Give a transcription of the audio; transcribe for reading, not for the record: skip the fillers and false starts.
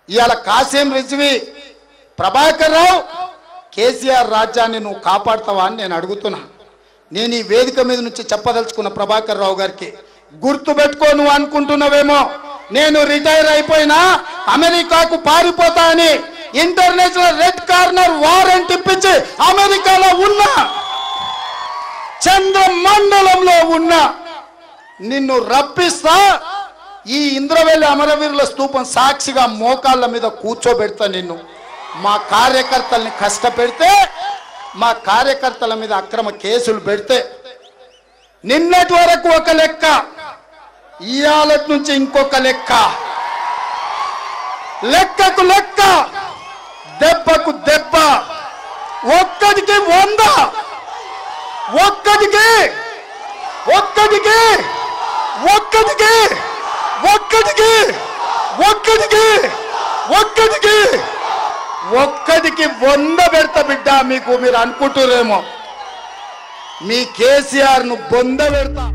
ఇవాళ కాసేం రిజ్వి ప్రభాకర్ రావు కేసీఆర్ రాజ్యాన్ని నువ్వు కాపాడుతావా అని నేను అడుగుతున్నా. నేను ఈ వేదిక మీద నుంచి చెప్పదలుచుకున్న ప్రభాకర్ రావు గారికి, గుర్తుపెట్టుకో, నువ్వు అనుకుంటున్నావేమో నేను రిటైర్ అయిపోయినా అమెరికాకు పారిపోతా అని ఇంటర్నేషనల్ రెడ్ కార్నర్ వారెంట్ ఇప్పించి అమెరికాలో ఉన్న చంద్రమండలంలో ఉన్న నిన్ను రప్పిస్తా, ఈ ఇంద్రవెల్లి అమరవీరుల స్తూపం సాక్షిగా మోకాళ్ళ మీద కూర్చోబెడతా నిన్ను. మా కార్యకర్తల్ని కష్టపెడితే, మా కార్యకర్తల మీద అక్రమ కేసులు పెడితే, నిన్నటి వరకు ఒక లెక్క, ఇవాళ నుంచి ఇంకొక లెక్క, లెక్కకు లెక్క, దెబ్బకు దెబ్బ, ఒక్కడికి 100, ఒక్కడికి ఒక్కడికి ఒక్కడికి ఒక్కడికి ఒక్కడికి ఒక్కడికి ఒక్కడికి 100 పెడతా బిడ్డ. మీకు మీరు అనుకుంటురేమో మీ కేసీఆర్ ను బొంద పెడతా.